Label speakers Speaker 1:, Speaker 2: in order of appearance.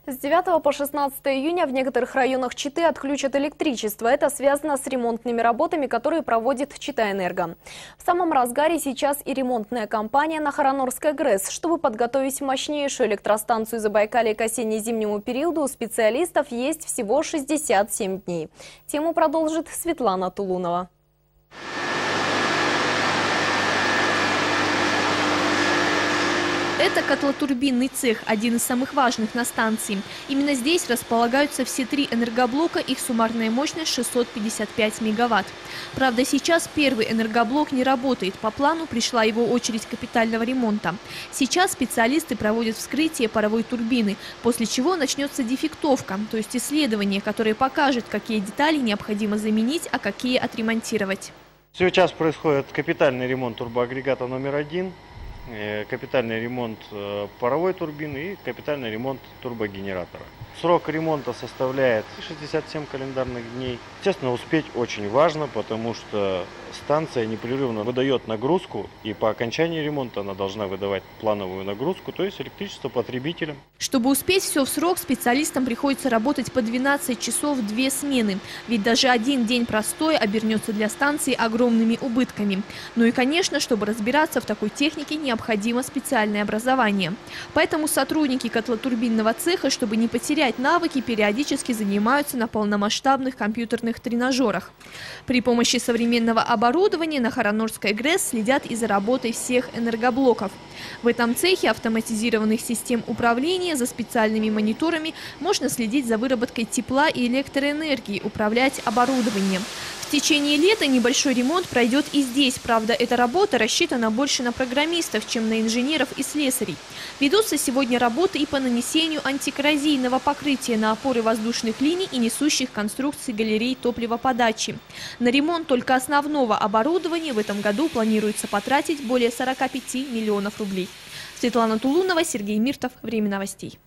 Speaker 1: С 9 по 16 июня в некоторых районах Читы отключат электричество. Это связано с ремонтными работами, которые проводит Чита-Энерго. В самом разгаре сейчас и ремонтная кампания на Харанорской ГРЭС. Чтобы подготовить мощнейшую электростанцию Забайкалья к осенне-зимнему периоду, у специалистов есть всего 67 дней. Тему продолжит Светлана Тулунова.
Speaker 2: Это котлотурбинный цех, один из самых важных на станции. Именно здесь располагаются все три энергоблока, их суммарная мощность 655 мегаватт. Правда, сейчас первый энергоблок не работает. По плану пришла его очередь капитального ремонта. Сейчас специалисты проводят вскрытие паровой турбины, после чего начнется дефектовка, то есть исследование, которое покажет, какие детали необходимо заменить, а какие отремонтировать.
Speaker 3: Сейчас происходит капитальный ремонт турбоагрегата номер 1. Капитальный ремонт паровой турбины и капитальный ремонт турбогенератора. Срок ремонта составляет 67 календарных дней. Естественно, успеть очень важно, потому что станция непрерывно выдает нагрузку, и по окончании ремонта она должна выдавать плановую нагрузку, то есть электричество потребителям.
Speaker 2: Чтобы успеть все в срок, специалистам приходится работать по 12 часов 2 смены. Ведь даже один день простой обернется для станции огромными убытками. Ну и, конечно, чтобы разбираться в такой технике, необходимо специальное образование. Поэтому сотрудники котлотурбинного цеха, чтобы не потерять навыки, периодически занимаются на полномасштабных компьютерных тренажерах. При помощи современного оборудования на Харанорской ГРЭС следят и за работой всех энергоблоков. В этом цехе автоматизированных систем управления за специальными мониторами можно следить за выработкой тепла и электроэнергии, управлять оборудованием. В течение лета небольшой ремонт пройдет и здесь. Правда, эта работа рассчитана больше на программистов, чем на инженеров и слесарей. Ведутся сегодня работы и по нанесению антикоррозийного покрытия на опоры воздушных линий и несущих конструкций галерей топливоподачи. На ремонт только основного оборудования в этом году планируется потратить более 45 миллионов рублей. Светлана Тулунова, Сергей Миртов. Время новостей.